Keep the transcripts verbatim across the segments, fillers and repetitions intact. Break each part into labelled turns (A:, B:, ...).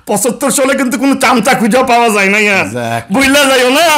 A: পঁচাত্তর সালে কিন্তু কোনো চামচা খুঁজা পাওয়া যায় নাই, ভুইলা যাইও না,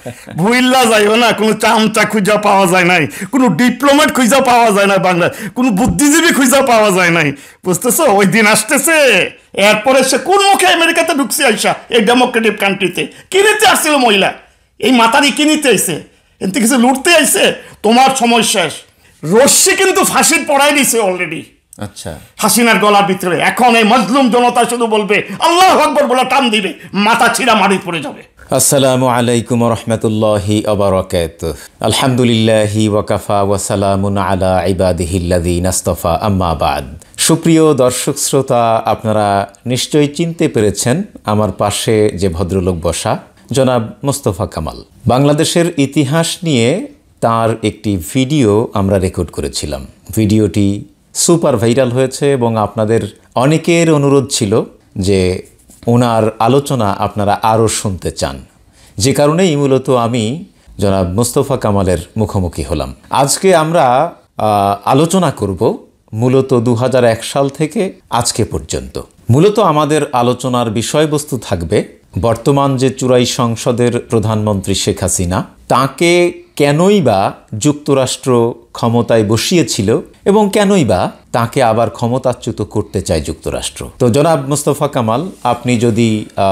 A: ভুইলা যাইও না, কোনো চামচা খুঁজা পাওয়া যায় নাই, কোনো ডিপ্লোমেট খুঁজা পাওয়া যায় না বাংলায়, কোনো বুদ্ধিজীবী খুঁজা পাওয়া যায় নাই, বুঝতেছো? ওই দিন আসতেছে। এরপরে সে কোন মুখে আমেরিকাতে ঢুকছে আইসা এই ডেমোক্রেটিক কান্ট্রিতে? কিনিতে আসছিল মহিলা, এই মাতারি কিনিতে আইসে, এতে কিছু লুটতে আইসে। তোমার সময় শেষ। রশ্মি কিন্তু ফাঁসির পড়াই দিছে অলরেডি,
B: আচ্ছা,
A: হাসিনার গলার ভিতরে। এখন এই মজলুম জনতা শুধু বলবে আল্লাহু আকবার বলে টান দিবে, মাথা ছিঁড়া মারি পড়ে যাবে।
B: আসসালামু আলাইকুম ওয়া রাহমাতুল্লাহি ওয়া বারাকাতুহু। আলহামদুলিল্লাহি ওয়া কাফা ওয়া সালামুন আলা ইবাদিহিল্লাযিনা ইসতাফা, আম্মা বাদ। সুপ্রিয় দর্শক শ্রোতা, আপনারা নিশ্চয়ই চিনতে পেরেছেন আমার পাশে যে ভদ্রলোক বসা, জনাব মোস্তফা কামাল। বাংলাদেশের ইতিহাস নিয়ে তার একটি ভিডিও আমরা রেকর্ড করেছিলাম। ভিডিওটি সুপার ভাইরাল হয়েছে এবং আপনাদের অনেকের অনুরোধ ছিল যে ওনার আলোচনা আপনারা আরও শুনতে চান, যে কারণেই মূলত আমি জনাব মোস্তফা কামালের মুখোমুখি হলাম। আজকে আমরা আলোচনা করব মূলত দু হাজার এক সাল থেকে আজকে পর্যন্ত। মূলত আমাদের আলোচনার বিষয়বস্তু থাকবে বর্তমান যে চুরাই সংসদের প্রধানমন্ত্রী শেখ হাসিনা, তাকে কেনই বা যুক্তরাষ্ট্র ক্ষমতায় বসিয়েছিল এবং কেনই বা তাকে আবার ক্ষমতাচ্যুত করতে চায় যুক্তরাষ্ট্র। তো জনাব মোস্তফা কামাল, আপনি যদি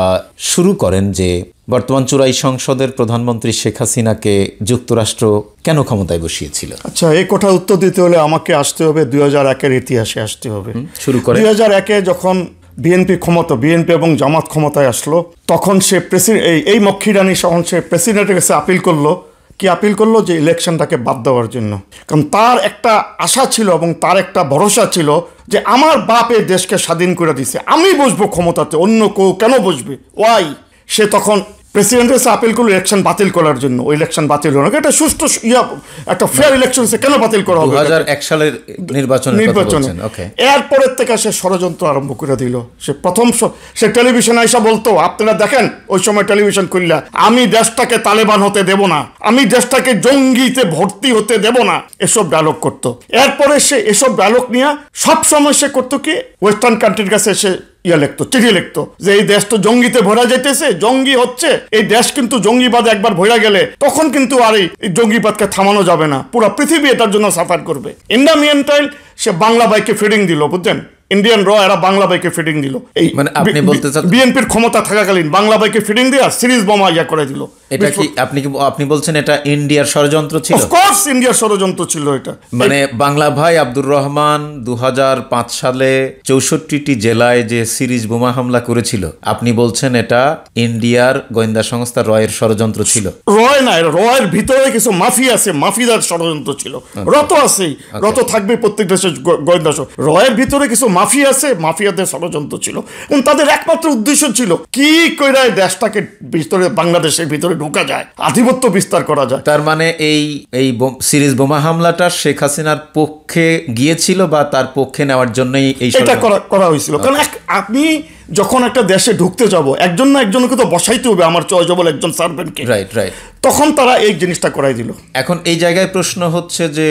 B: শুরু করেন যে বর্তমান চুরাই সংসদের প্রধানমন্ত্রী শেখ হাসিনাকে যুক্তরাষ্ট্র কেন ক্ষমতায় বসিয়েছিল?
A: আচ্ছা, এই কথা উত্তর দিতে হলে আমাকে আসতে হবে দুই হাজার একের ইতিহাসে আসতে হবে।
B: শুরু করে
A: দুই হাজার একে যখন বিএনপি ক্ষমতা বিএনপি এবং জামাত ক্ষমতায় আসলো, তখন সে প্রেসিডেন্ট এই এই মক্ষীরানী তখন সে প্রেসিডেন্টের কাছে আপিল করলো। কি আপিল করলো? যে ইলেকশনটাকে বাদ দেওয়ার জন্য। কারণ তার একটা আশা ছিল এবং তার একটা ভরসা ছিল যে আমার বাপ এই দেশকে স্বাধীন করে দিছে, আমি বসবো ক্ষমতাতে, অন্য কেউ কেন বসবে? ওয়াই সে তখন প্রেসিডেন্টের কাছে আপিল করলো ইলেকশন বাতিল করার জন্য। ওই ইলেকশন বাতিল হলো না, এটা সুষ্ঠু ইয়া একটা ফেয়ার ইলেকশন, সে কেন বাতিল করা হবে?
B: দুই হাজার এক সালের নির্বাচন
A: নির্বাচনে এরপরের থেকে সে ষড়যন্ত্র আরম্ভ করে দিল। সে প্রথম সে টেলিভিশনে এসে বলতো, আপনারা দেখেন ওই সময় টেলিভিশন খুললা, আমি দেশটাকে তালেবান হতে দেব না, আমি দেশটাকে জঙ্গিতে ভর্তি হতে দেব না, এসব ডায়লগ করতো। এরপরে সে এসব ডায়লগ নিয়ে সবসময় সে করতো কি, ওয়েস্টার্ন কান্ট্রির কাছে সে ইয়া লিখতো, চিঠি লিখতো যে এই দেশ তো জঙ্গিতে ভরা যাইতেছে, জঙ্গি হচ্ছে এই দেশ, কিন্তু জঙ্গিবাদ একবার ভরা গেলে তখন কিন্তু আর এই জঙ্গিবাদকে থামানো যাবে না, পুরো পৃথিবী এটার জন্য সাফার করবে। ইন দ্য মিনটাইম সে বাংলা বাইকে ফিডিং দিল, বুঝছেন? ইন্ডিয়ান র এরা বাংলা বাইকে ফিডিং দিল। এই
B: মানে আপনি বলতে চাচ্ছেন
A: বিএনপির ক্ষমতা থাকাকালীন বাংলা বাইকে ফিডিং দিয়ে সিরিজ বোমা ইয়া করে দিল।
B: এটা কি আপনি কি আপনি বলছেন এটা ইন্ডিয়ার ষড়যন্ত্র ছিল?
A: অফকোর্স ইন্ডিয়ার ষড়যন্ত্র ছিল এটা।
B: মানে বাংলা ভাই আব্দুর রহমান দু হাজার পাঁচ সালে চৌষট্টিটি জেলায় যে সিরিজ বোমা হামলা করেছিল, আপনি বলছেন এটা ইন্ডিয়ার গোয়েন্দা সংস্থা রয়ের ষড়যন্ত্র ছিল?
A: রয় না, রয়ের ভিতরে কিছু মাফিয়া আছে, মাফিয়ার ষড়যন্ত্র ছিল। রত আছেই, রত থাকবে প্রত্যেক দেশের গোয়েন্দা। রয়ের ভিতরে কিছু মাফিয়া আছে, মাফিয়াদের ষড়যন্ত্র ছিল এবং তাদের একমাত্র উদ্দেশ্য ছিল কি করে দেশটাকে ভিতরে বাংলাদেশের ভিতরে ঢোকা যায়, আধিপত্য বিস্তার করা যায়।
B: তার মানে এই এই সিরিজ বোমা হামলাটা শেখ হাসিনার পক্ষে গিয়েছিল বা তার পক্ষে নেওয়ার জন্যই এই
A: এটা করা হয়েছিল। কারণ আপনি যখন একটা দেশে ঢুকতে যাব, একজন না একজনকে তো বসাইতে হবে, আমার চয়েজবল একজন সার্ভেন্টকে।
B: রাইট রাইট
A: তখন তারা এই জিনিসটা করাই দিল।
B: এখন এই জায়গায় প্রশ্ন হচ্ছে যে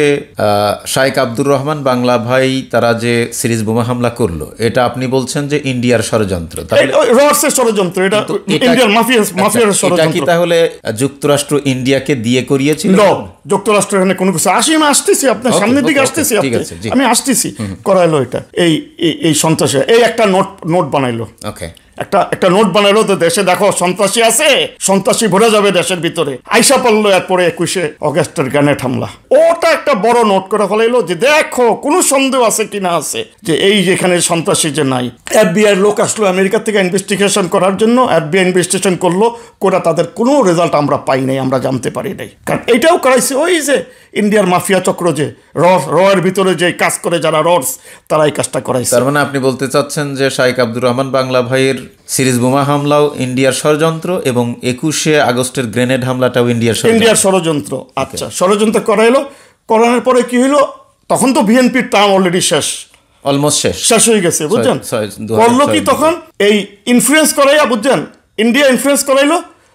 B: শাইখ আব্দুর রহমান বাংলা ভাই তারা যে সিরিজ বোমা হামলা করলো, এটা আপনি বলছেন যে ইন্ডিয়ার ষড়যন্ত্র,
A: রসের ষড়যন্ত্র, এটা ইন্ডিয়ান মাফিয়া মাফিয়ার ষড়যন্ত্র।
B: কি তাহলে যুক্তরাষ্ট্র ইন্ডিয়াকে দিয়ে করিয়েছিল?
A: যুক্তরাষ্ট্র এখানে কোনো কিছু আসি, আমি আসতেছি আপনার সামনের দিকে আসতেছি, আমি আসতেছি করাইলো এটা। এই এই সন্ত্রাসী এই একটা নোট নোট বানাইলো।
B: ওকে,
A: একটা একটা নোট বানাইলো তো দেশে দেখো সন্ত্রাসী আছে, সন্ত্রাসী ভরে যাবে দেশের ভিতরে। আইসা পড়লো এরপরে একুশে অগস্টের গ্রেনেড হামলা, ওটা একটা বড় নোট করে ফেলাইলো যে দেখো কোনো সন্দেহ আছে কিনা আছে যে এই যেখানে সন্ত্রাসী যে নাই। এফবিআই লোক আসলো আমেরিকা থেকে ইনভেস্টিগেশন করার জন্য, এফবিআই ইনভেস্টিগেশন করলো, করে তাদের কোনো রেজাল্ট আমরা পাই নাই, আমরা জানতে পারি নাই। কারণ এইটাও করাইছে ওই যে ইন্ডিয়ার মাফিয়া চক্র, যে র রয়ের ভিতরে যে কাজ করে যারা রস, তারা এই কাজটা করাইছে।
B: তার মানে আপনি বলতে চাচ্ছেন যে শাইখ আব্দুর রহমান বাংলা ভাইয়ের সিরিজ বোমা হামলাও ইন্ডিয়ার ষড়যন্ত্র এবং একুশে আগস্টের গ্রেনেড হামলাটাও ইন্ডিয়ার
A: ইন্ডিয়ার ষড়যন্ত্র। আচ্ছা, ষড়যন্ত্র করাইলো, করানোর পরে কি হইলো, তখন তো বিএনপির টার্ম অলরেডি শেষ,
B: অলমোস্ট শেষ
A: শেষ হয়ে গেছে, বুঝছেন? করলো কি তখন এই ইনফ্লুয়েন্স করাইয়া, বুঝছেন, ইন্ডিয়া ইনফ্লুয়েন্স করাইলো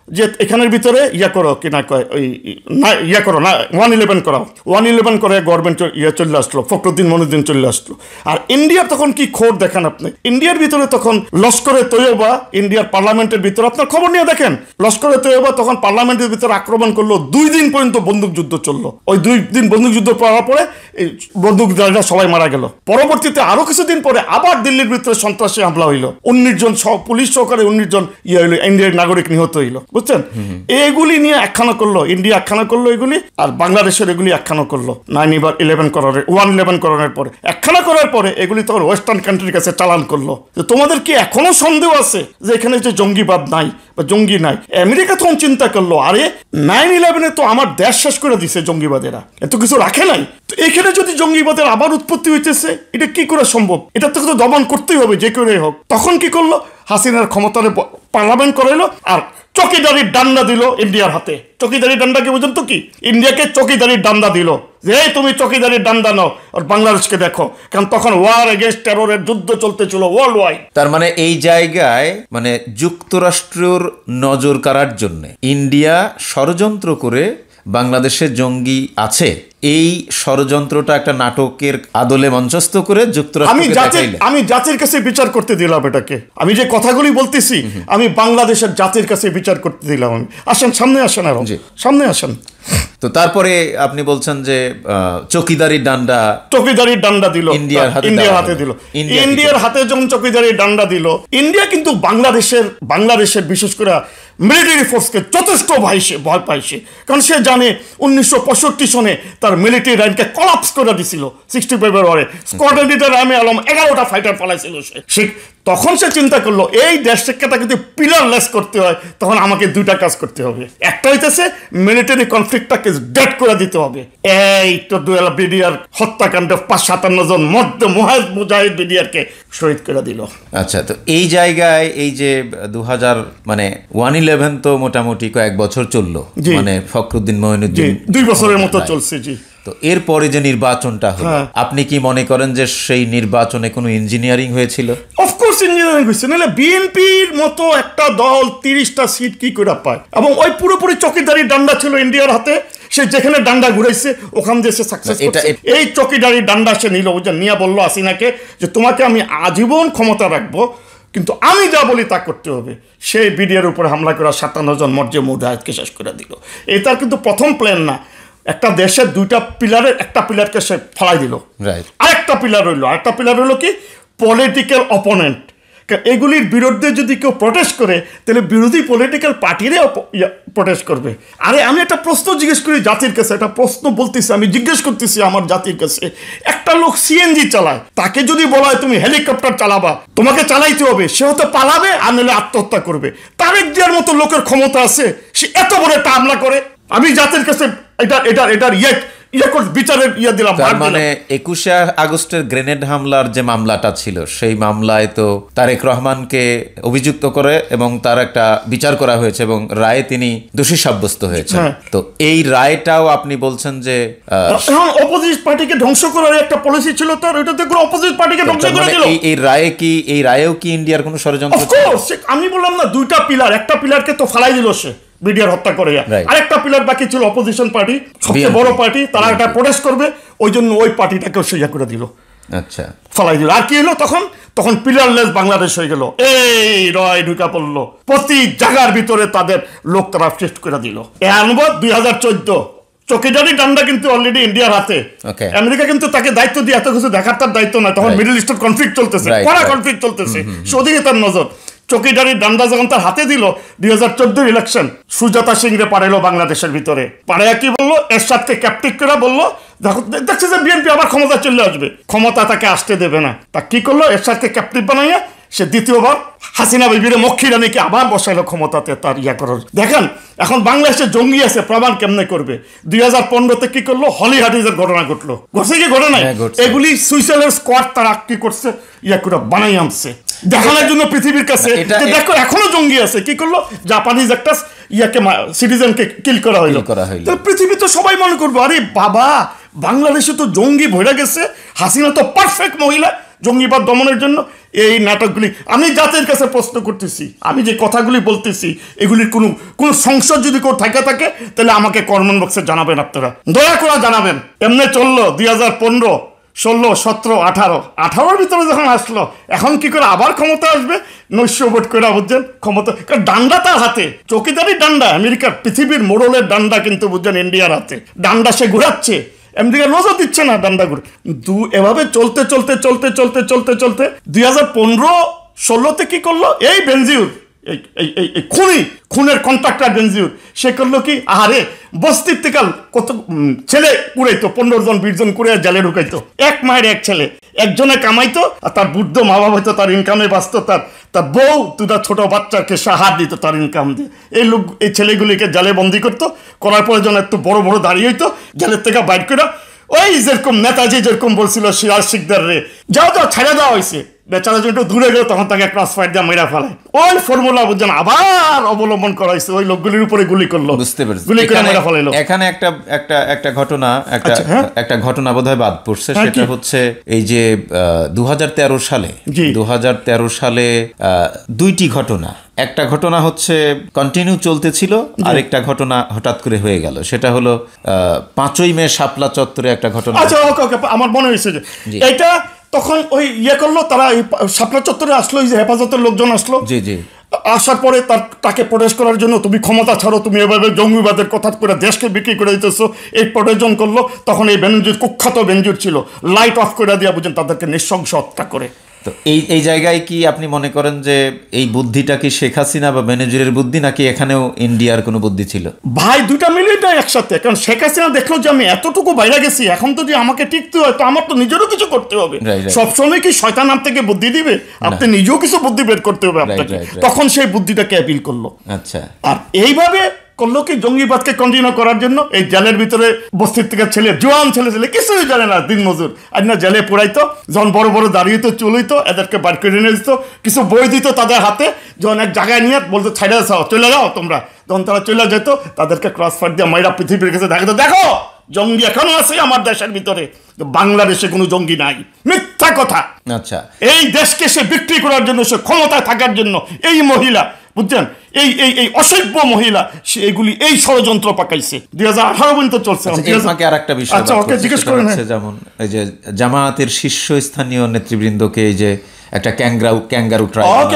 A: যে এখানের ভিতরে ইয়া করো কি না কয় ওই না ইয়া করো না ওয়ান ইলেভেন করাও ওয়ান ইলেভেন করে গভর্নমেন্ট ইয়ে চলে আসলো, ফখরুদ্দিন মনুদ্দিন চলে আসলো। আর ইন্ডিয়ার তখন কি খোঁজ দেখেন আপনি, ইন্ডিয়ার ভিতরে তখন লস্করে তৈয়বা ইন্ডিয়ার পার্লামেন্টের ভিতরে আপনার খবর নিয়ে দেখেন, লস্করে তৈয়বা তখন পার্লামেন্টের ভিতরে আক্রমণ করলো, দুই দিন পর্যন্ত বন্দুক যুদ্ধ চললো। ওই দুই দিন বন্দুক যুদ্ধ পড়ার পরে এই বন্দুকধারীরা সবাই মারা গেল। পরবর্তীতে আরো কিছুদিন পরে আবার দিল্লির ভিতরে সন্ত্রাসী হামলা হইলো, উনিশ জন পুলিশ সহকারে উনিশ জন ইয়ে হইলো, ইন্ডিয়ার নাগরিক নিহত হইলো, বুঝছেন। এগুলি নিয়ে একখানা করলো ইন্ডিয়া, একখানা করলো এগুলি, আর বাংলাদেশের এগুলি একখানা করলো নাইন ইলেভেন করার ওয়ান ইলেভেন করানোর পরে, একখানা করার পরে এগুলি তখন ওয়েস্টার্ন কান্ট্রির কাছে চালান করলো। তোমাদের কি এখনো সন্দেহ আছে যে এখানে যে জঙ্গিবাদ নাই বা জঙ্গি নাই? আমেরিকা তখন চিন্তা করলো, আরে নাইন ইলেভেনে তো আমার দেশ শেষ করে দিছে জঙ্গিবাদেরা, এত কিছু রাখে নাই, তো এখানে যদি জঙ্গিবাদের আবার উৎপত্তি হইতেছে, এটা কি করে সম্ভব? এটা তো দমন করতেই হবে যে করে হোক। তখন কি করলো, হাসিনার ক্ষমতার পার্লামেন্ট করাইলো আর চকিদারির ডান্ডা দিল ইন্ডিয়ার হাতে। চকিদারি ডান্ডা কি বুঝেন তো কি? ইন্ডিয়াকে চকিদারির ডান্ডা দিল যে তুমি চকিদারির ডান্ডা নাও আর বাংলাদেশকে দেখো, কারণ তখন ওয়ার এগেইনস্ট টেররের যুদ্ধ চলতেছিল ওয়ার্ল্ড ওয়াইড।
B: তার মানে এই জায়গায় মানে যুক্তরাষ্ট্রের নজর কাড়ার জন্য ইন্ডিয়া ষড়যন্ত্র করে বাংলাদেশে জঙ্গি আছে, এই ষড়যন্ত্রটা একটা নাটকের আদলে মঞ্চস্থ করে যুক্তরাষ্ট্রকে দেখাইলে।
A: আমি জাতির কাছে বিচার করতে দিলাম এটাকে, আমি যে কথাগুলি বলতেছি আমি বাংলাদেশের জাতির কাছে বিচার করতে দিলাম। আমি আসেন সামনে আসেন, আর সামনে আসেন।
B: তো তারপরে আপনি বলছেন যে চকিদারি ডান্ডা
A: চকিদারির ডান্ডা দিল ইন্ডিয়ার হাতে, ইন্ডিয়ার হাতে দিল। ইন্ডিয়ার হাতে যখন চকিদারির ডান্ডা দিল, ইন্ডিয়া কিন্তু বাংলাদেশের বাংলাদেশের বিশেষ করে মিলিটারি ফোর্সকে যথেষ্ট ভয়সে ভয় পাইছে, কারণ সে জানে উনিশশো পঁয়ষট্টি সনে তার মিলিটারি র্যাঙ্ককে কলাপস করে দিছিল। সিক্সটি ফেব্রুয়ারি স্কোয়াড্রন লিডার আমি আলম এগারোটা ফাইটার পালাইছিল সে। তখন সে চিন্তা করলো এই দেশটাকে যদি পিলারলেস করতে হয় তখন আমাকে দুইটা কাজ করতে হবে। একটা হইতেছে মিলিটারি কনফ্লিক্টটাকে ডেড করে দিতে হবে। এই তো দুয়েলা বিডিআর হত্যাকাণ্ডে পাঁচ সাতান্ন জন মধ্য মুহাজ মুজাহিদ বিডিআরকে শহীদ করে দিল।
B: আচ্ছা, তো এই জায়গায় এই যে দু হাজার মানে ওয়ান ইলেভেন তো মোটামুটি কয়েক বছর চললো, মানে ফখরুদ্দিন মঈনুদ্দিন
A: দুই বছরের মতো চলছে। জি,
B: তো এরপরে যে নির্বাচনটা হলো, আপনি কি মনে করেন যে সেই নির্বাচনে কোনো ইঞ্জিনিয়ারিং হয়েছিল?
A: অফকোর্স ইঞ্জিনিয়ারিং হয়েছে, নাহলে বিএনপির মতো একটা দল তিরিশটা সিট কি করে পায়? এবং ওই পুরোপুরি চকিদারি ডান্ডা ছিল ইন্ডিয়ার হাতে, সে যেখানে ডান্ডা ঘুরাইছে ওখান দিয়ে সে সাকসেস করছে। এই চকিদারি ডান্ডা সে নিল, বুঝে নিয়ে বললো হাসিনাকে যে তোমাকে আমি আজীবন ক্ষমতা রাখবো, কিন্তু আমি যা বলি তা করতে হবে। সেই বিডিআর উপরে হামলা করা সাতান্ন জন মর্জে মুজাহিদকে শেষ করে দিল। এটার কিন্তু প্রথম প্ল্যান না, একটা দেশের দুইটা পিলারের একটা পিলারকে সে ফেলাই দিল, আরেকটা পিলার রইল। আরেকটা পিলার হইল কি? Political opponent. এগুলির বিরুদ্ধে যদি কেউ প্রটেস্ট করে তাহলে বিরোধী পলিটিক্যাল পার্টিরে প্রটেস্ট করবে। আরে আমি একটা প্রশ্ন জিজ্ঞেস করি জাতির কাছে, একটা প্রশ্ন বলতেছি, আমি জিজ্ঞেস করতেছি আমার জাতির কাছে, একটা লোক সিএনজি চালায়, তাকে যদি বলা হয় তুমি হেলিকপ্টার চালাবা, তোমাকে চালাইতে হবে, সে হয়তো পালাবে আর নাহলে আত্মহত্যা করবে। তারেক জিয়ার মতো লোকের ক্ষমতা আছে, সে এত বড় একটা হামলা করে। আমি জাতির কাছে এটা এটা এটার ইয়ে বিচারের ইয়ে দিলাম।
B: মানে একুশে আগস্টের গ্রেনেড হামলার যে মামলাটা ছিল, সেই মামলায় তো তারেক রহমানকে অভিযুক্ত করে এবং তার একটা বিচার করা হয়েছে এবং রায়ে তিনি দোষী সাব্যস্ত হয়েছে। তো এই রায়টাও আপনি বলছেন যে
A: অপোজিট পার্টিকে ধ্বংস করার একটা পলিসি ছিল তার, ওইটাতে কোনো অপোজিট পার্টিকে ধ্বংস করে দিল।
B: এই রায়ে কি এই রায়েও কি ইন্ডিয়ার কোনো ষড়যন্ত্র?
A: অফকোর্স, আমি বললাম না দুইটা পিলার, একটা পিলারকে তো ফালাই দিল সে বিডিআর হত্যা করে, আরেকটা পিলার বাকি ছিল অপোজিশন পার্টি, সবচেয়ে বড় পার্টি, তারা একটা প্রোটেস্ট করবে, ওই জন্য ওই পার্টিটাকে সইয়া করে দিল, আচ্ছা ফালাই দিল। আর কি হলো তখন? তখন পিলারলেস বাংলাদেশ হয়ে গেল। এই রয় ঢুকা পড়লো, প্রতি জায়গার ভিতরে তাদের লোক তারা টেস্ট করে দিল। এনবো দুই হাজার চোদ্দ চকিদারি ডান্ডা কিন্তু অলরেডি ইন্ডিয়ার হাতে। আমেরিকা কিন্তু তাকে দায়িত্ব দিয়ে এত কিছু দেখার তার দায়িত্ব নয়, তখন মিডল ইস্টের কনফ্লিক্ট চলতেছে, কড়া কনফ্লিক্ট চলতেছে, সেদিকে তার নজর। চকিদারির ডান্ডা যখন তার হাতে দিল, দুই হাজার চোদ্দোর ইলেকশন সুজাতা সিং রে পাঠাইলো বাংলাদেশের ভিতরে, পাড়াইয়া কি বললো, এরশাদকে ক্যাপটিভ করে বললো দেখছে যে বিএনপি আবার ক্ষমতা চলে আসবে, ক্ষমতা তাকে আসতে দেবে না। তা কি করলো, এরশাদকে ক্যাপটিভ বানাইয়া সে দ্বিতীয়বার হাসিনা বিবির মক্ষী রানীকে আবার বসাইলো ক্ষমতাতে তার ইয়া করার। দেখেন এখন বাংলাদেশে জঙ্গি আছে, প্রমাণ কেমনে করবে? দুই হাজার পনেরোতে কি করলো, হলি হার্ডিজের ঘটনা ঘটলো, ঘটছে কি ঘটনা? এগুলি সুইসাইডের স্কোয়াড তারা কি করছে, ইয়া করে বানাই আনছে দেখানোর জন্য পৃথিবীর কাছে, দেখো এখনো জঙ্গি আছে। কি করলো, জাপানিজ একটা ইয়াকে সিটিজেনকে কিল করা হইলো। পৃথিবী তো সবাই মনে করবো আরে বাবা বাংলাদেশে তো জঙ্গি ভরে গেছে, হাসিনা তো পারফেক্ট মহিলা, জঙ্গিবাদ দমনের জন্য এই নাটকগুলি। আমি জাতির কাছে প্রশ্ন করতেছি, আমি যে কথাগুলি বলতেছি এগুলির কোনো কোনো সংসদ যদি কেউ থাকে থাকে তাহলে আমাকে কমেন্ট বক্সে জানাবেন, আপনারা দয়া করে জানাবেন। এমনি চললো দুই হাজার পনেরো ষোলো সতেরো আঠারো আঠারোর ভিতরে যখন আসলো, এখন কি করে আবার ক্ষমতা আসবে? নৈশ ভোট করে বুঝছেন ক্ষমতা, কারণ ডান্ডা তার হাতে, চৌকিদারি ডান্ডা, আমেরিকার পৃথিবীর মোড়লের ডান্ডা কিন্তু বুঝছেন ইন্ডিয়ার হাতে, ডান্ডা সে ঘুরাচ্ছে, আমেরিকা নজর দিচ্ছে না ডান্ডা ঘুরে। দু এভাবে চলতে চলতে চলতে চলতে চলতে চলতে দুই হাজার পনেরো ষোলোতে কি করলো এই বেনজির, এই এই এই খুনি খুনের কন্ট্রাক্টর বেনজির, সে করলো কি, আহারে বস্তির থেকে কত ছেলে কুড়াইতো, পনেরো জন বিশ জন কুড়ে জালে ঢুকাইতো, এক মায়ের এক ছেলে, একজনে কামাইতো আর তার বুদ্ধ মা বাবা হইতো, তার ইনকামে বাঁচতো, তার তার বউ দুটা ছোট বাচ্চাকে সাহায্য দিত তার ইনকাম দিয়ে। এই লোক এই ছেলেগুলিকে জালে বন্দি করতো, করার পরে যেন একটু বড় বড় দাঁড়িয়ে হইতো, জালের থেকে বাইর করে ওই যেরকম নেতাজি যেরকম বলছিল সিরাজ শিকদার রে, যাও যাও ছেড়ে দেওয়া হয়েছে, বেচারা যখন একটু দূরে গেল তখন তাকে ক্রস ফায়ার দিয়ে মেরা ফেলায়, ওই ফর্মুলা বুঝছেন আবার অবলম্বন করা হয়েছে, ওই লোকগুলির উপরে গুলি করলো,
B: বুঝতে পেরেছি,
A: গুলি করে মেরা ফেলাইলো।
B: এখানে একটা একটা একটা ঘটনা একটা একটা ঘটনা বোধহয় বাদ পড়ছে, সেটা হচ্ছে এই যে দু হাজার তেরো সালে দু হাজার তেরো সালে দুইটি ঘটনা, একটা ঘটনা হচ্ছে কন্টিনিউ চলতেছিল, আরেকটা ঘটনা হঠাৎ করে হয়ে গেল, সেটা হলো পাঁচই মে শাপলা চত্বরে একটা ঘটনা।
A: আচ্ছা ওকে ওকে আমার মনে হয়েছে যে এটা তখন ওই ইয়ে করলো, তারা শাপলা চত্বরে আসলো, এই যে হেফাজতের লোকজন আসলো, জি জি আসার পরে তার তাকে প্রোটেস্ট করার জন্য, তুমি ক্ষমতা ছাড়ো, তুমি এভাবে জঙ্গিবাদের কথা করে দেশকে বিক্রি করে দিতেছো, এই প্রোটেকশন করলো। তখন এই বেনজির কুখ্যাত বেনজির ছিল, লাইট অফ করে দিয়া বুঝেন তাদেরকে নৃশংস হত্যা করে।
B: তো এই এই জায়গায় কি আপনি মনে করেন যে এই বুদ্ধিটা কি শেখ হাসিনা বা বেনজিরের বুদ্ধি, নাকি এখানেও ইন্ডিয়ার কোনো বুদ্ধি ছিল?
A: ভাই দুটা মিলিয়ে না একসাথে, কারণ শেখ হাসিনা দেখলো যে আমি এতটুকু বাইরে গেছি, এখন তো যে আমাকে টিকতে হয়, তো আমার তো নিজেরও কিছু করতে হবে। সবসময় কি শয়তান আপ থেকে বুদ্ধি দিবে? আপনি নিজেও কিছু বুদ্ধি বের করতে হবে আপনাকে। তখন সেই বুদ্ধিটাকে অ্যাপিল করলো। আচ্ছা, আর এইভাবে করলো কি জঙ্গিবাদকে কন্টিনিউ করার জন্য এই জেলের ভিতরে বস্তির থেকে ছেলে, জোয়ান ছেলে ছেলে কিছুই জানে না, দিন মজুর, আর না জেলে পুরাইতো, যখন বড় বড় দাঁড়িয়েতো চলইতো, এদেরকে বার করে নিয়ে যেত, কিছু বই দিত তাদের হাতে, যখন এক জায়গায় নিয়ে বলতো ছেড়ে যাও, চলে যাও তোমরা, যখন তারা চলে যেত তাদেরকে ক্রস ফায়ার দিয়ে মাইরা পৃথিবীর কাছে দেখাতো, দেখো জঙ্গি এখনো আছে আমার দেশের ভিতরে, বাংলাদেশে কোনো জঙ্গি নাই, মিথ্যা কথা। আচ্ছা, এই দেশকে সে বিক্রি করার জন্য, সে ক্ষমতায় থাকার জন্য, এই মহিলা বুঝছেন, এই এই এই অসভ্য মহিলা, সে এগুলি এই ষড়যন্ত্র পাকাইছে, দুই হাজার আঠারো পর্যন্ত চলছে।
B: আর একটা বিষয়, আচ্ছা ওকে জিজ্ঞেস করেন, যেমন এই যে জামায়াতের শীর্ষস্থানীয় নেতৃবৃন্দকে এই যে একটা ক্যাঙ্গারু ক্যাঙ্গারু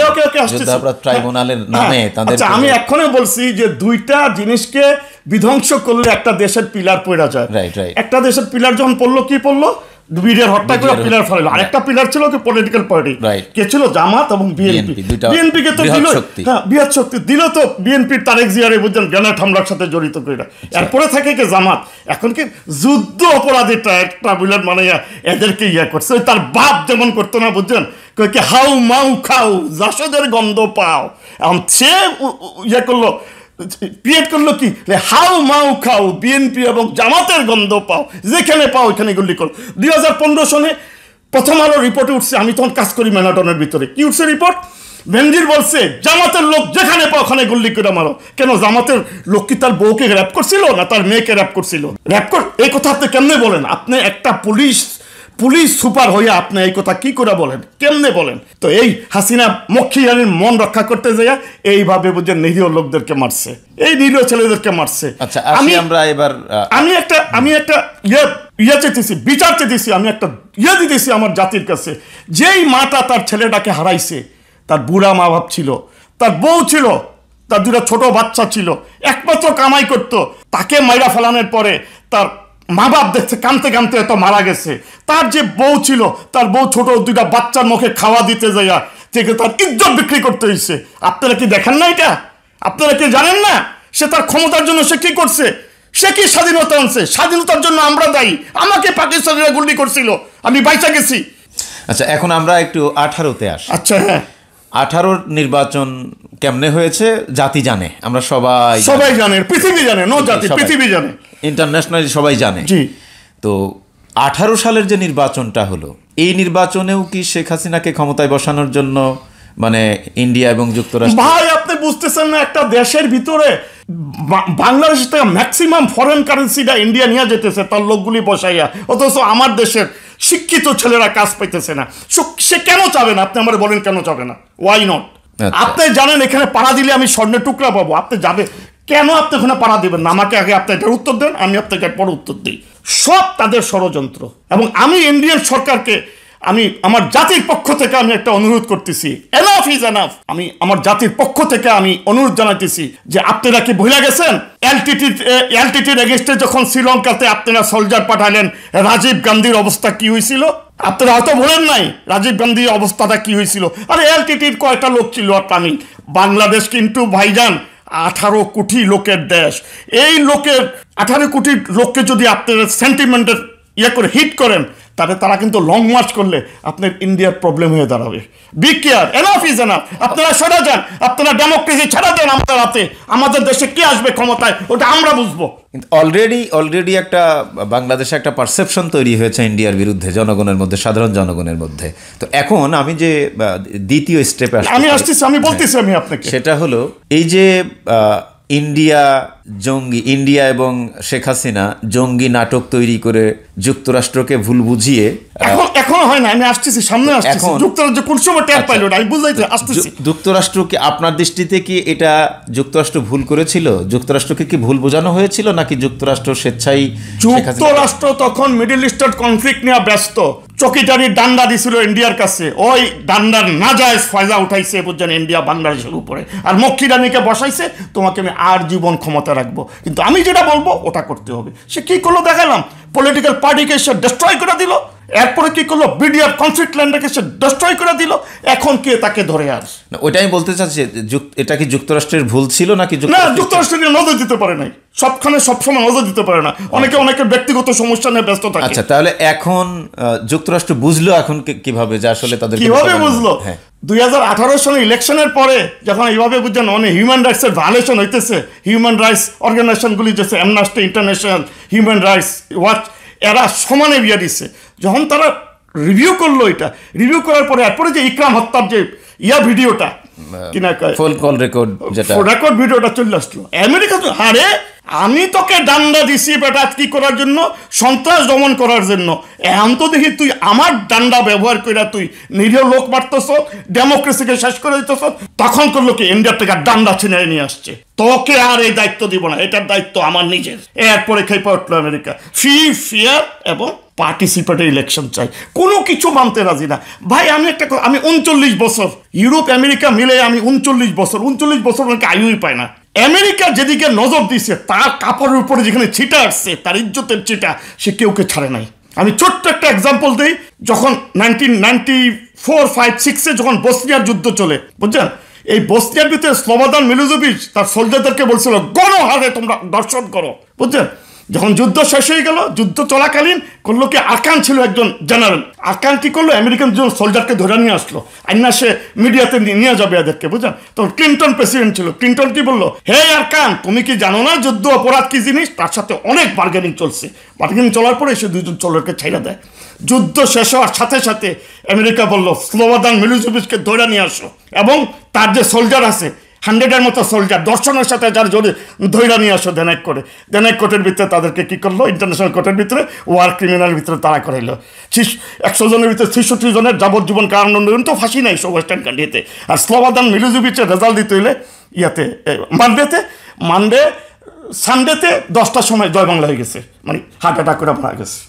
B: ট্রাইব্যুনালের নামে তাদের,
A: আমি এখনই বলছি যে দুইটা জিনিসকে বিধ্বংস করলে একটা দেশের পিলার পড়া যায়। একটা দেশের পিলার যখন পড়লো, কি পড়লো, বীরের হত্যা করে পিলার ফেলালো। আরেকটা পিলার ছিল কি পলিটিক্যাল পার্টি, কে ছিল জামাত এবং বিএনপি। বিএনপি কে তো দিল, হ্যাঁ বৃহৎ শক্তি দিল, তো বিএনপির তারেক জিয়ারে বুঝছেন গ্রেনেড হামলার সাথে জড়িত করে, এরপরে থাকে কি জামাত। এখন কি যুদ্ধ অপরাধীটা একটা বুলেট মানে এদেরকে ইয়ে করছে, তার বাপ যেমন করতো না বুঝছেন, কি হাউ মাউ খাও জাসদের গন্ধ পাও, এখন সে ইয়ে করলো, ক্রিয়েট করলো কি হাউ মাউ খাও বিএনপি এবং জামাতের গন্ধ পাও, যেখানে পাও ওইখানে গুলি করো। দুই হাজার পনেরো সনে প্রথম আলো রিপোর্টে উঠছে, আমি তখন কাজ করি ম্যানাটনের ভিতরে, কি উঠছে রিপোর্ট, বেনজির বলছে জামাতের লোক যেখানে পাও ওখানে গুলি করে মারো। কেন, জামাতের লোক কি তার বউকে র্যাপ করছিল না তার মেয়েকে র্যাপ করছিল? র্যাপ কর, এই কথা আপনি কেমনে বলেন? আপনি একটা পুলিশ পুলিশ সুপার হইয়া আপনি এই কথা কি করে বলেন, কেমনে বলেন? তো এই হাসিনা মক্ষিয়ানির মন রক্ষা করতে যাইয়া এইভাবে বুঝেন নিরীহ লোকদেরকে মারছে, এই নিরীহ ছেলেদেরকে মারছে।
B: আচ্ছা, আমি আমরা এবার
A: আমি একটা আমি একটা ইয়ে ইয়ে চেতেছি, বিচার চেতেছি, আমি একটা ইয়ে দিতেছি আমার জাতির কাছে, যেই মাটা তার ছেলেটাকে হারাইছে, তার বুড়া মা বাপ ছিল, তার বউ ছিল, তার দুটা ছোট বাচ্চা ছিল, একমাত্র কামাই করত, তাকে মাইরা ফেলানোর পরে তার মা বাপ দেখছে কানতে কানতে এত মারা গেছে, তার যে বউ ছিল, তার বউ ছোট দুইটা বাচ্চার মুখে খাওয়া দিতে যাইয়া থেকে তার ইজ্জত বিক্রি করতে হয়েছে। আপনারা কি দেখেন না এটা? আপনারা কি জানেন না সে তার ক্ষমতার জন্য সে কি করছে? সে কি স্বাধীনতা আনছে? স্বাধীনতার জন্য আমরা দায়ী, আমাকে পাকিস্তানিরা গুলি করছিল, আমি বাইচা গেছি।
B: আচ্ছা, এখন আমরা একটু আঠারোতে আসি।
A: আচ্ছা, হ্যাঁ,
B: আঠারোর নির্বাচন কেমনে হয়েছে জাতি জানে, আমরা সবাই
A: সবাই জানে, পৃথিবী জানে, নো জাতি পৃথিবী জানে,
B: ইন্টারন্যাশনালি সবাই জানে। জি, তো আঠারো সালের যে নির্বাচনটা হলো, এই নির্বাচনেও কি শেখ হাসিনাকে ক্ষমতায় বসানোর জন্য মানে ইন্ডিয়া এবং যুক্তরাষ্ট্র?
A: ভাই আপনি বুঝতেছেন না একটা দেশের ভিতরে বাংলাদেশ থেকে ম্যাক্সিমাম ফরেন কারেন্সিটা ইন্ডিয়া নিয়ে যেতেছে তার লোকগুলি বসাইয়া, অথচ আমার দেশের শিক্ষিত ছেলেরা কাজ পাইতেছে না। সে কেন চাবে না? আপনি আমার বলেন কেন চাবে না? Why not? আপনি জানেন এখানে পাড়া দিলে আমি স্বর্ণের টুকরা পাবো, আপনি যাবে কেন? আপনি ওখানে পাড়া দিবেন না? আমাকে আগে আপনি এটার উত্তর দেন, আমি আপনাকে পরে উত্তর দিই। সব তাদের ষড়যন্ত্র। এবং আমি ইন্ডিয়ান সরকারকে আমি আমার জাতির পক্ষ থেকে আমি একটা অনুরোধ করতেছি, এনাফ ইজ এনাফ। আমি আমার জাতির পক্ষ থেকে আমি অনুরোধ জানাইতেছি যে আপনারা কি ভুলে গেছেন এলটিটি এলটিটির এগেইনস্টে যখন শ্রীলঙ্কাতে আপনারা সোলজার পাঠালেন, রাজীব গান্ধীর অবস্থা কি হয়েছিল? আপনারা হয়তো ভুলেন নাই রাজীব গান্ধীর অবস্থাটা কি হয়েছিল। আরে এলটিটির কয়টা লোক ছিল আর আমি? বাংলাদেশ কিন্তু ভাইজান আঠারো কোটি লোকের দেশ। এই লোকের আঠারো কোটি লোককে যদি আপনারা সেন্টিমেন্টের ইয়ে করে হিট করেন, তাহলে তারা কিন্তু লং মার্চ করলে আপনার ইন্ডিয়ার প্রবলেম হয়ে দাঁড়াবে। Be care, enough is enough. আপনারা সরে যান, আপনারা ডেমোক্রেসি ছেড়ে দেন আমাদের হাতে। আমাদের দেশে কে আসবে ক্ষমতায় ওটা আমরা বুঝবো।
B: কিন্তু অলরেডি অলরেডি একটা বাংলাদেশে একটা পারসেপশন তৈরি হয়েছে ইন্ডিয়ার বিরুদ্ধে জনগণের মধ্যে, সাধারণ জনগণের মধ্যে। তো এখন আমি যে দ্বিতীয় স্টেপে
A: আমি আসতেছি, আমি বলতেছি আমি আপনাকে,
B: সেটা হলো এই যে ইন্ডিয়া জঙ্গি, ইন্ডিয়া এবং শেখ হাসিনা জঙ্গি নাটক তৈরি করে যুক্তরাষ্ট্রকে ভুল বুঝিয়ে,
A: এখন এখনো হয় না, আমি আসতেছি, সামনে আসতেছি। যুক্তরাষ্ট্র কোন সময় টের পাইলো না, আমি বুঝাইতে আসতেছি।
B: যুক্তরাষ্ট্রকে আপনার দৃষ্টিতে কি এটা যুক্তরাষ্ট্র ভুল করেছিল? যুক্তরাষ্ট্রকে কি ভুল বোঝানো হয়েছিল নাকি যুক্তরাষ্ট্র স্বেচ্ছাই?
A: যুক্তরাষ্ট্র তখন মিডল ইস্টার কনফ্লিক্ট নিয়ে ব্যস্ত। চকিটারির ডান্ডা দিছিল ইন্ডিয়ার কাছে, ওই ডান্ডার নাজায়েজ ফায়দা উঠাইছে বুঝছেন ইন্ডিয়া বাংলাদেশের উপরে, আর মক্ষী রানীকে বসাইছে তোমাকে আমি আর জীবন ক্ষমতা রাখবো, কিন্তু আমি যেটা বলবো ওটা করতে হবে। সে কি করলো দেখালাম, পলিটিক্যাল পার্টিকে সে ডিস্ট্রয় করে দিল। এরপরে কি করলো, বিডিআর কনফ্লিক্ট ল্যান্ডকে সে ডিস্ট্রয় করে দিল। এখন কে তাকে ধরে আর?
B: ওইটাই আমি বলতে চাচ্ছি, এটা কি যুক্তরাষ্ট্রের ভুল ছিল নাকি?
A: না, যুক্তরাষ্ট্রকে নজর দিতে পারে নাই, সবখানে সবসময় নজর দিতে পারে না, অনেকে অনেকের ব্যক্তিগত সমস্যা নিয়ে ব্যস্ত থাকে।
B: আচ্ছা, তাহলে এখন যুক্তরাষ্ট্র বুঝলো এখন কিভাবে যে আসলে তাদের
A: কিভাবে বুঝলো? দুই হাজার আঠারো সালে ইলেকশনের পরে যখন এইভাবে বুঝছেন অনেক হিউম্যান রাইটস এর ভায়োলেশন হইতেছে, হিউম্যান রাইটস অর্গানাইজেশনগুলি যেছে Amnesty International, Human Rights Watch, এরা সমানে বিয়ে দিচ্ছে। যখন তারা রিভিউ করলো, এটা রিভিউ করার পরে এরপরে যে ইকরাম হত্যার যে ইয়া ভিডিওটা কিনা ফোন কল রেকর্ড, যেটা রেকর্ড ভিডিওটা চলে আসলো আমেরিকা, তো আরে আমি তোকে ডান্ডা দিছি বেটা কি করার জন্য? সন্ত্রাস দমন করার জন্য। এখন তো দেখি তুই আমার ডান্ডা ব্যবহার করে তুই নিরীহ লোক মারতেছ, ডেমোক্রেসিকে শেষ করে দিতেছ। তখন করলো কি, ইন্ডিয়ার থেকে ডান্ডা ছিনিয়ে নিয়ে আসছে। তোকে আর এই দায়িত্ব দিব না, এটার দায়িত্ব আমার নিজের। এরপরে খেপে উঠলো আমেরিকা, ফ্রি ফেয়ার এবং পার্টিসিপেটরি ইলেকশন চাই, কোনো কিছু মানতে রাজি না। ভাই আমি একটা আমি উনচল্লিশ বছর ইউরোপ আমেরিকা মিলে আমি উনচল্লিশ বছর উনচল্লিশ বছর অনেকে আয়ুই পায় না। আমেরিকা যেদিকে নজর দিছে, তার কাপড়ের উপরে যেখানে ছিটা আসছে, তার ইজ্জতের ছিটা সে কেউকে ছাড়ে নাই। আমি ছোট্ট একটা এক্সাম্পল দিই, যখন নাইনটিন নাইনটি ফোর ফাইভ সিক্সে যখন বসনিয়ার যুদ্ধ চলে বুঝছেন, এই বসনিয়ার ভিতরে স্লোবোদান মিলোজেভিচ তার সোলজারদেরকে বলছিল গণহারে তোমরা দর্শন করো বুঝছেন। যখন যুদ্ধ শেষ হয়ে গেল, যুদ্ধ চলাকালীন করলো কি, আরকান ছিল একজন জেনারেল, আরকান কি করলো, আমেরিকান দুজন সোলজারকে ধরে নিয়ে আসলো, আইনা সে মিডিয়াতে নিয়ে যাবে এদেরকে বুঝছেন। তখন ক্লিন্টন প্রেসিডেন্ট ছিল, ক্লিন্টন কি বললো, হে আরকান তুমি কি জানো না যুদ্ধ অপরাধ কি জিনিস? তার সাথে অনেক বার্গেনিং চলছে, বার্গেনিং চলার পরে সে দুজন সোলজারকে ছেড়ে দেয়। যুদ্ধ শেষ হওয়ার সাথে সাথে আমেরিকা বললো স্লোবোদান মিলোজেভিচকে ধরে নিয়ে আসো, এবং তার যে সোলজার আছে হান্ড্রেডের মতো সোলজার দর্শনের সাথে যার জোরে ধৈরা নিয়ে আসো দেনাক করে। দেনাক কোর্টের ভিতরে তাদেরকে কী করলো, ইন্টারন্যাশনাল কোর্টের ভিতরে ওয়ার ক্রিমিনাল ভিতরে তারা করাইলো। একশো জনের ভিতরে ছেষট্টি জনের যাবজ্জীবন কারাদণ্ড, তো ফাঁসি নাই সব ওয়েস্টার্ন কান্ট্রিতে। আর স্লোবোদান মিলোজেভিচের রেজাল্ট দিতে হইলে ইয়াতে মানডেতে মানডে সানডেতে দশটার সময় জয় বাংলা হয়ে গেছে, মানে হার্ট অ্যাটাক করে মারা গেছে।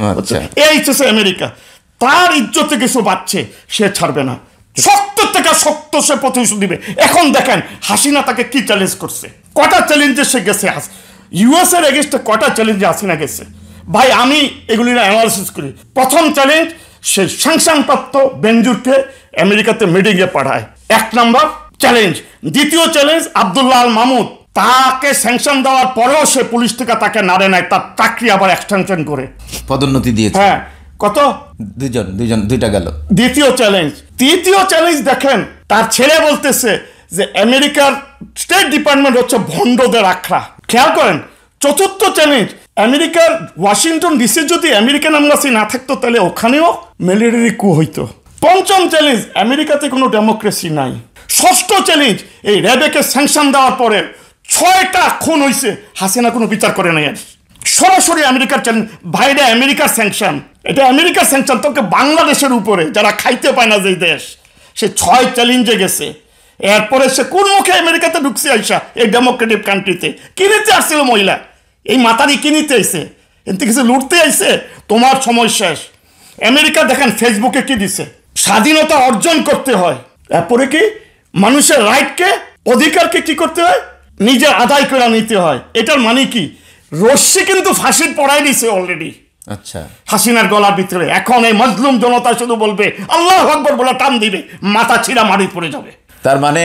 A: এই হচ্ছে আমেরিকা, তার ইজ্জতে কিছু বাচ্চে সে ছাড়বে না, শক্ত থেকে শক্ত সে প্রতিশোধ দিবে। এখন দেখেন হাসিনা তাকে কি চ্যালেঞ্জ করছে, কটা চ্যালেঞ্জে সে গেছে, ইউএস এর এগেইনস্টে কটা চ্যালেঞ্জে হাসিনা গেছে। ভাই আমি এগুলি অ্যানালিসিস করি। প্রথম চ্যালেঞ্জ, সে সাংসংপ্রাপ্ত বেনজুরকে আমেরিকাতে মিটিংয়ে পাঠায়, এক নম্বর চ্যালেঞ্জ। দ্বিতীয় চ্যালেঞ্জ, আব্দুল্লাহ আল মাহমুদ, তাকে স্যাংশন দেওয়ার পরেও সে পুলিশ থেকে তাকে নাড়ে নেয়, তার চাকরি আবার এক্সটেনশন করে পদোন্নতি দিয়েছে। হ্যাঁ, কত দুইজন দুইজন দুইটা গেল। দ্বিতীয় চ্যালেঞ্জ। তৃতীয় চ্যালেঞ্জ দেখেন, তার ছেলে বলতেছে যে আমেরিকার স্টেট ডিপার্টমেন্ট হচ্ছে ভণ্ডদের আখড়া। খেয়াল করেন। চতুর্থ চ্যালেঞ্জ, আমেরিকার ওয়াশিংটন ডিসি যদি আমেরিকান এম্বাসি না থাকতো তাহলে ওখানেও মিলিটারি কু হইতো। পঞ্চম চ্যালেঞ্জ, আমেরিকাতে কোনো ডেমোক্রেসি নাই। ষষ্ঠ চ্যালেঞ্জ, এই র্যাবেকে স্যাংশন দেওয়ার পরে ছয়টা খুন হয়েছে, হাসিনা কোনো বিচার করে নাই। সরাসরি আমেরিকার চ্যালেঞ্জ, ভাইরা আমেরিকার স্যাংশন, এটা আমেরিকার স্যাংশন, তোকে বাংলাদেশের উপরে যারা খাইতে পায় না যে দেশ, সে ছয় চ্যালেঞ্জে গেছে। এরপরে সে কোন মুখে আমেরিকাতে ঢুকছে আইসা, এই ডেমোক্রেটিক কান্ট্রিতে কিনিতে আসছিল মহিলা, এই মাতারি কিনিতে আইসে, এতে কিছু লুটতে আইসে। তোমার সময় শেষ। আমেরিকা দেখেন ফেসবুকে কি দিছে, স্বাধীনতা অর্জন করতে হয়, এরপরে কি মানুষের রাইটকে, অধিকারকে কি করতে হয়, নিজে আদায় করে নিতে হয়। এটার মানে কি, রশ্মি কিন্তু ফাঁসির পড়াই দিছে অলরেডি
B: আচ্ছা
A: হাসিনার গলার ভিতরে। এখন এই মজলুম জনতা শুধু বলবে আল্লাহু আকবার বলে টান দিবে, মাথা ছিঁড়া মারি পড়ে যাবে।
B: তার মানে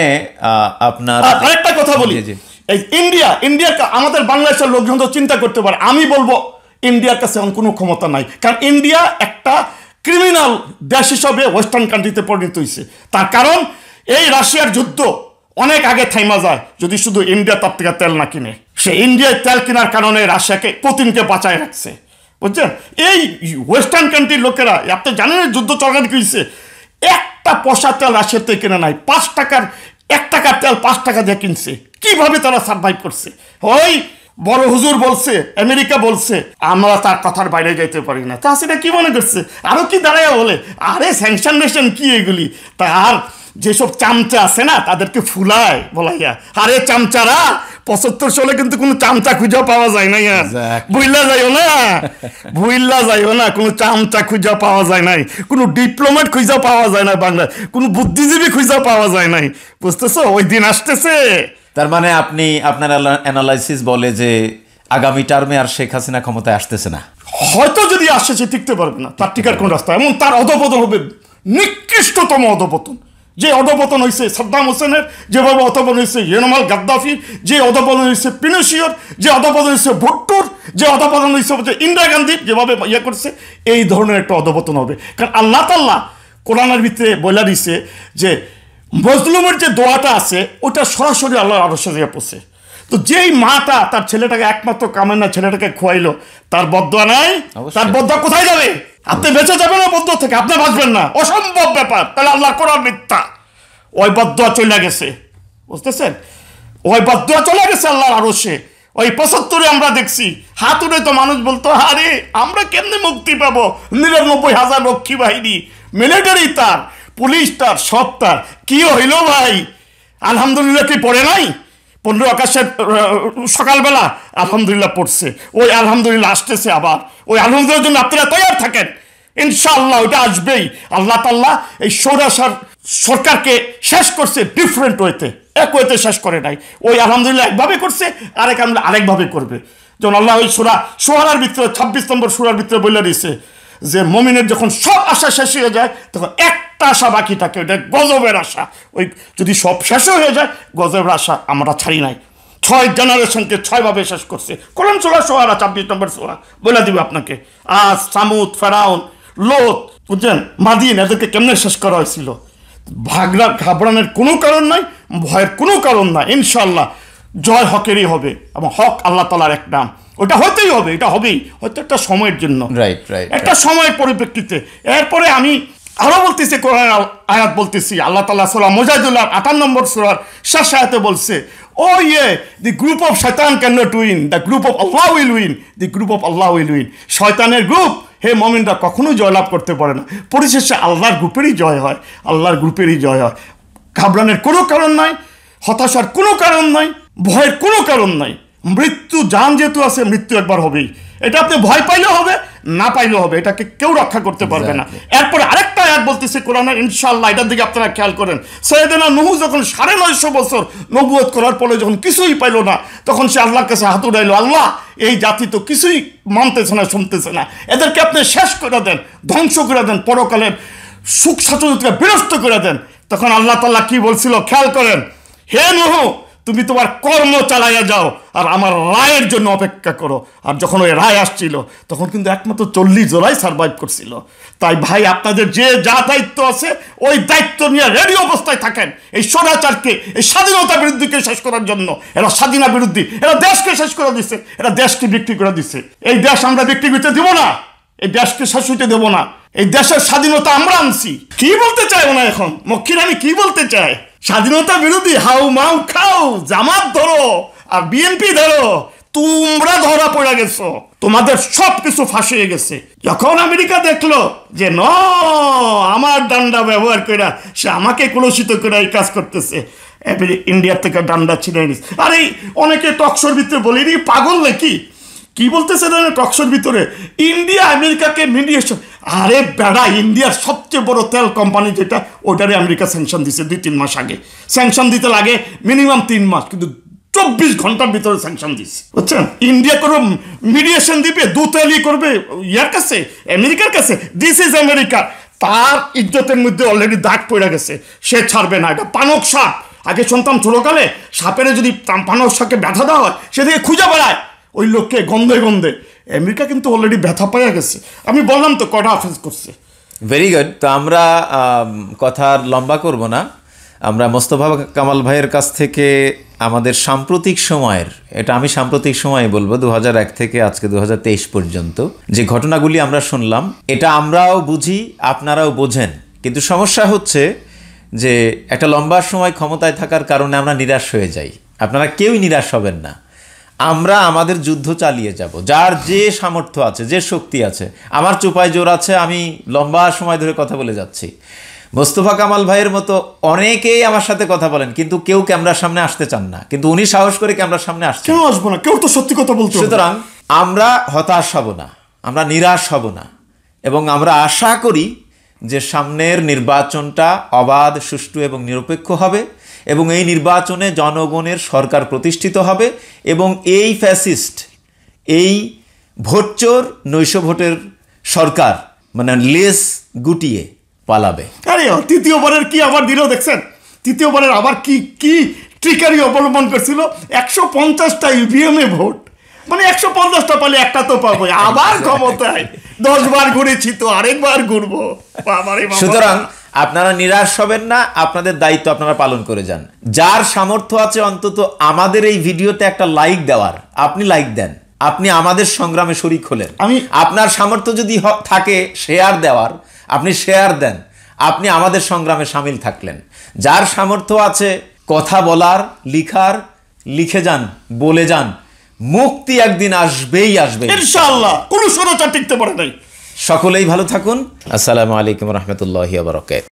B: আপনার
A: আরেকটা কথা বলি, এই ইন্ডিয়া ইন্ডিয়া আমাদের বাংলাদেশের লোকজন তো চিন্তা করতে পারে, আমি বলবো ইন্ডিয়ার কাছে এখন কোনো ক্ষমতা নাই, কারণ ইন্ডিয়া একটা ক্রিমিনাল দেশ হিসাবে ওয়েস্টার্ন কান্ট্রিতে পরিণত হয়েছে। তার কারণ এই রাশিয়ার যুদ্ধ অনেক আগে থাইমা যায় যদি শুধু ইন্ডিয়া তার থেকে তেল না কিনে। সে ইন্ডিয়ায় তেল কেনার কারণে রাশিয়াকে, পুতিনকে বাঁচায় রাখছে, বুঝছেন। এই ওয়েস্টার্ন কান্ট্রির লোকেরা, আপনি জানেন যুদ্ধ চলাকালীন কি হয়েছে, একটা পয়সা তেল রাশিয়াতে কিনে নাই, পাঁচ টাকার এক টাকার তেল পাঁচ টাকা দিয়ে কিনছে। কিভাবে তারা সার্ভাইভ করছে? ওই বড় হুজুর বলছে, আমেরিকা বলছে আমরা তার কথার বাইরে যাইতে পারি না। তা সেটা কি মনে করছে, আরো কি দাঁড়ায় বলে আরে স্যাংশন মেশন কি এগুলি, তার যেসব চামচা আছে না তাদেরকে ফুলায় বলাইয়া, আরে চামচারা পঁচাত্তর সালে কিন্তু কোনো চামচা খুঁজে পাওয়া যায় না, ইয়ার ভুইল্লা যাইও না, ভুইল্লা যাইও না, কোনো চামচা খুঁজে পাওয়া যায় নাই, কোনো ডিপ্লোমেট খুঁজে পাওয়া যায় না বাংলায়, কোনো বুদ্ধিজীবী খুঁজে পাওয়া যায় নাই, বুঝতেছো? ওই দিন আসতেছে।
B: তার মানে আপনি আপনার অ্যানালাইসিস বলে যে আগামী টার্মে আর শেখ হাসিনা ক্ষমতায় আসতেছে না,
A: হয়তো যদি আসে সে টিকতে পারবে না, তার টিকার কোন রাস্তা, এমন তার অধপতন হবে নিকৃষ্টতম অধপতন। যে অধপতন হয়েছে সাদ্দাম হোসেনের, যেভাবে অধপতন হয়েছে ইয়েনামাল গাদ্দাফির, যে অধপতন হয়েছে পিনোশিয়র, যে অধপতন হয়েছে ভুট্টোর, যে অধপতন হয়েছে ইন্দিরা গান্ধী যেভাবে ইয়ে করছে, এই ধরনের একটা অধপতন হবে। কারণ আল্লাহ তাআলা কোরআনের ভিতরে বলে দিছে যে মজলুমের যে দোয়াটা আছে ওটা সরাসরি আল্লাহর আরশে গিয়ে পড়ছে। তো যেই মাটা তার ছেলেটাকে একমাত্র কামের না ছেলেটাকে খোয়াইলো, তার বদদোয়া নাই, তার বদদোয়া কোথায় যাবে? আপনি বেঁচে যাবেন না বদদোয়া থেকে, আপনি বাঁচবেন না, অসম্ভব ব্যাপার। তাহলে আল্লাহ কোরআন মিথ্যা, ওই বদদোয়া চলে গেছে, বুঝতেছেন? ওই বদদোয়া চলে গেছে আল্লাহর আরশে। ওই পঁচাত্তরে আমরা দেখছি হাত উঠে তো মানুষ বলতো আরে আমরা কেমনে মুক্তি পাবো, নিরানব্বই হাজার রক্ষী বাহিনী, মিলিটারি তার, পুলিশ তার, সব তার, কি হইল ভাই? আলহামদুলিল্লাহ কি পড়ে নাই? পনেরো আকাশের সকালবেলা আলহামদুলিল্লাহ পড়ছে, ওই আলহামদুলিল্লাহ আসতেছে আবার, ওই আলহামদুলিল্লাহর জন্য আপনারা তৈরি থাকেন, ইনশাআল্লাহ ওইটা আসবেই। আল্লাহ তাআলা এই সৌরাসার সরকারকে শেষ করছে ডিফারেন্ট ওয়েতে, এক ওয়েতে শেষ করে নাই। ওই আলহামদুলিল্লাহ একভাবে করছে, আরেক আমরা আরেকভাবে করবে। যেমন আল্লাহ ওই সূরা শুআরার ভিতরে ছাব্বিশ নম্বর সূরার ভিতরে বলে দিয়েছে যে মুমিনের যখন সব আশা শেষ হয়ে যায় তখন একটা আশা বাকি থাকে, ওইটা গজবের আশা। ওই যদি সব শেষ হয়ে যায় গজবের আশা আমরা ছাড়ি নাই। ছয় জেনারেশনকে ছয়ভাবে শেষ করছে কোরআন সূরা শুআরা ছাব্বিশ নম্বর সূরা বলে দিব আপনাকে। আজ সামুদ, ফেরাউন, লোত, বুঝছেন, মাদিন, এদেরকে কেমনে শেষ করা হয়েছিল। ভাগরা ঘাবড়ানোর কোনো কারণ নাই, ভয়ের কোনো কারণ নাই। ইনশাআল্লাহ জয় হকেরই হবে, এবং হক আল্লাহ তাআলার এক নাম, ওটা হতেই হবে, এটা হবেই, হয়তো একটা সময়ের জন্য,
B: রাইট রাইট
A: একটা সময়ের পরিপ্রেক্ষিতে। এরপরে আমি আরো বলতেছি, কোরআন আয়াত বলতেছি, আল্লাহ তাআলা সূরা মুজাদিলা আটান্ন নম্বর সূরার শেষ আয়াতে বলছে, ও ইয়ে দি গ্রুপ অফ শয়তান can not win, the group of আল্লাহ will win, the group of আল্লাহ উইল উইন। শয়তানের গ্রুপ, হে মুমিনরা, কখনোই জয়লাভ করতে পারে না, পরিশেষে আল্লাহর গ্রুপেরই জয় হয়, আল্লাহর গ্রুপেরই জয় হয়। ঘাবড়ানোর কোনো কারণ নাই, হতাশার কোনো কারণ নাই, ভয়ের কোনো কারণ নাই। মৃত্যু জান যেহেতু আছে, মৃত্যু একবার হবেই, এটা আপনি ভয় পাইলেও হবে, না পাইলেও হবে, এটাকে কেউ রক্ষা করতে পারবে না। এরপরে আরেকটা আয়াত বলতেছে কোরআনের, ইনশাআল্লাহ এটার দিকে আপনারা খেয়াল করেন। সৈয়দনা নূহ যখন সাড়ে নয়শো বছর নবুয়ত করার পরে যখন কিছুই পাইল না, তখন সে আল্লাহর কাছে হাত উঠাইল, আল্লাহ এই জাতি তো কিছুই মানতেছে না, শুনতেছে না, এদেরকে আপনি শেষ করে দেন, ধ্বংস করে দেন, পরকালের সুখ স্বাচ্ছন্দ্যকে বিনষ্ট করে দেন। তখন আল্লাহ তাআলা কি বলছিল খেয়াল করেন, হে নূহ তুমি তোমার কর্ম চালাইয়া যাও আর আমার রায়ের জন্য অপেক্ষা করো। আর যখন ওই রায় আসছিল তখন কিন্তু একমাত্র চল্লিশ জোড়াই সার্ভাইভ করছিল। তাই ভাই আপনাদের যে যা দায়িত্ব আছে ওই দায়িত্ব নিয়ে রেডি অবস্থায় থাকেন। এই স্বৈরাচারকে, এই স্বাধীনতা বিরোধীকে শেষ করার জন্য, এরা স্বাধীনতা বিরোধী, এরা দেশকে শেষ করে দিচ্ছে, এরা দেশকে বিক্রি করে দিচ্ছে। এই দেশ আমরা বিক্রি করতে দেবো না, এই দেশকে শেষ হইতে দেবো না। এই দেশের স্বাধীনতা আমরা আনছি। কি বলতে চাই ওনা এখন মক্কির, আমি কি বলতে চাই? স্বাধীনতা বিরোধী হাউ মাউ খাও, জামাত ধরো আর বিএনপি ধরো, তোমরা ধরা পড়ে গেছো, তোমাদের সব কিছু ফাঁসিয়ে গেছে। যখন আমেরিকা দেখলো যে ন আমার ডান্ডা ব্যবহার করে সে আমাকে কলুষিত করে এই কাজ করতেছে, ইন্ডিয়ার থেকে ডান্ডা ছিনে নিস। আর এই অনেকে টকশোর ভিতরে বলি নি পাগল নাকি, কি বলতেছে না টকশোর ভিতরে ইন্ডিয়া আমেরিকাকে মিডিয়েশন। আরে বেড়া, ইন্ডিয়ার সবচেয়ে বড় তেল কোম্পানি যেটা, ওটারে আমেরিকা স্যাংশন দিছে দুই তিন মাস আগে। স্যাংশন দিতে লাগে মিনিমাম তিন মাস, কিন্তু চব্বিশ ঘন্টার ভিতরে স্যাংশন দিচ্ছে, বুঝছেন। ইন্ডিয়া কোনো মিডিয়েশন দিবে, দুতেলি করবে ইয়ার কাছে, আমেরিকার কাছে। This is America. তার ইজ্জতের মধ্যে অলরেডি দাগ পড়ে গেছে, সে ছাড়বে না। এটা পানক সাপ, আগে শুনতাম ছোটকালে সাপের যদি পানক সাপকে ব্যথা দেওয়া হয় সেদিকে খুঁজে বেড়ায় ওই লোককে গন্ধে গন্ধে। আমেরিকা কিন্তু অলরেডি ব্যথা পাইয়া গেছে। আমি বললাম তো কটা অফেন্স করছে।
B: Very good. তো আমরা কথা লম্বা করব না, আমরা মোস্তফা কামাল ভাইয়ের কাছ থেকে আমাদের সাম্প্রতিক সময়ের, এটা আমি সাম্প্রতিক সময় বলবো, দু হাজার এক থেকে আজকে দু হাজার তেইশ পর্যন্ত যে ঘটনাগুলি আমরা শুনলাম, এটা আমরাও বুঝি, আপনারাও বোঝেন। কিন্তু সমস্যা হচ্ছে যে একটা লম্বা সময় ক্ষমতায় থাকার কারণে আমরা নিরাশ হয়ে যাই। আপনারা কেউই নিরাশ হবেন না। আমরা আমাদের যুদ্ধ চালিয়ে যাব, যার যে সামর্থ্য আছে, যে শক্তি আছে। আমার চোপায় জোর আছে, আমি লম্বা সময় ধরে কথা বলে যাচ্ছি। মোস্তফা কামাল ভাইয়ের মতো অনেকেই আমার সাথে কথা বলেন, কিন্তু কেউ ক্যামেরার সামনে আসতে চান না, কিন্তু উনি সাহস করে ক্যামেরার সামনে আসছেন।
A: কেউ আসবো না, কেউ তো সত্যি কথা বলতে।
B: সুতরাং আমরা হতাশ হব না, আমরা নিরাশ হব না, এবং আমরা আশা করি যে সামনের নির্বাচনটা অবাধ, সুষ্ঠু এবং নিরপেক্ষ হবে, এবং এই নির্বাচনে জনগণের সরকার প্রতিষ্ঠিত হবে, এবং এই ফ্যাসিস্ট, এই ভোটচোর নৈশ ভোটের সরকার মানে লেস গুটিয়ে পালাবে।
A: আরে তৃতীয়বারের কি আবার দিল দেখছেন? তৃতীয়বারের আবার কি কি ট্রিকারি অবলম্বন করছিল। একশো পঞ্চাশটা ইভিএম এ ভোট, মানে একশো পঞ্চাশটা পালে একটা তো পাবো। আবার ক্ষমতায় দশ বার ঘুরেছি তো আরেকবার ঘুরবো।
B: সুতরাং আপনারা নিরাশ হবেন না, আপনাদের দায়িত্ব আপনারা পালন করে যান। যার সামর্থ্য আছে অন্তত আমাদের এই ভিডিওতে একটা লাইক দেওয়ার, আপনি লাইক দেন, আপনি আমাদের সংগ্রামে শরীক হলেন।
A: আমি
B: আপনার সামর্থ্য যদি থাকে শেয়ার দেওয়ার, আপনি শেয়ার দেন, আপনি আমাদের সংগ্রামে সামিল থাকলেন। যার সামর্থ্য আছে কথা বলার, লিখার, লিখে যান, বলে যান। মুক্তি একদিন আসবেই আসবে
A: ইনশাআল্লাহ, কোনো স্বৈরাচার টিকতে পারে নাই।
B: সকলেই ভালো থাকুন। আসসালামু আলাইকুম রহমতুল্লাহি ওয়া বারাকাতুহু।